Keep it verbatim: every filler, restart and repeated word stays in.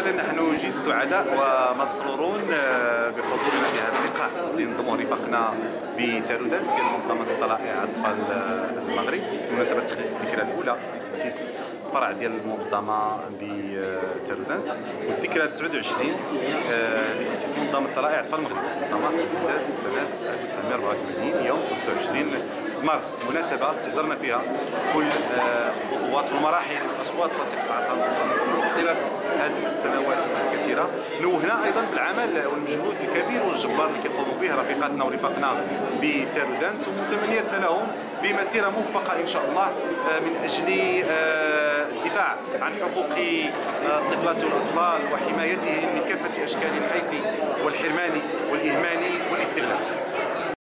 اولا نحن جد سعداء ومسرورون بحضورنا في هذا اللقاء لينضم رفاقنا بتارودانت ديال منظمه الطلائع اطفال المغرب بمناسبه تخليد الذكرى الاولى لتاسيس فرع ديال المنظمه بتارودانت والذكرى تسعة وعشرين لتاسيس منظمه الطلائع اطفال المغرب. المنظمه تاسست سنه ألف وتسعمائة وأربعة وثمانين يوم خمسة وعشرين مارس، مناسبه استحضرنا فيها كل الخطوات والمراحل والاصوات التي قطعتها المنظمه طيله هذه السنوات الكثيره. نوهنا ايضا بالعمل والمجهود الكبير والجبار اللي كيقوموا به رفيقاتنا ورفاقنا بتارودانت، ومتمنياتنا لهم بمسيره موفقه ان شاء الله من اجل الدفاع عن حقوق الطفلات والاطفال وحمايتهم من كافه اشكال الحيف والحرمان والاهمال والاستغلال.